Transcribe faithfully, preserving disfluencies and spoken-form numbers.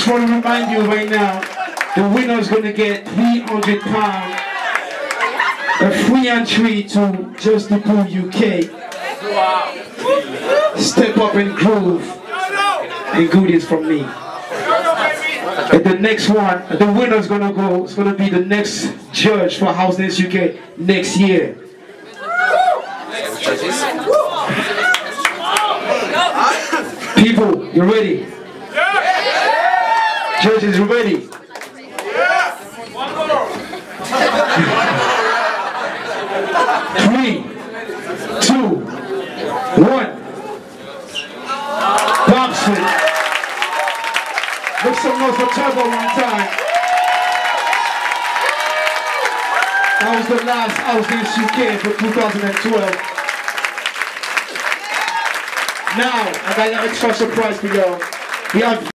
just want to remind you right now, the winner's gonna get three hundred pounds, a free entry to Just the Pool U K. Step up and groove, and goodies from me. And the next one, the winner's gonna go, it's gonna be the next judge for House Dance U K next year. People, you ready? Judges, you ready? Three, two, one. Thompson. Make some noise for Turbo one time. That was the last House Dance U K for two thousand twelve. Now, I got an extra surprise for y'all. We have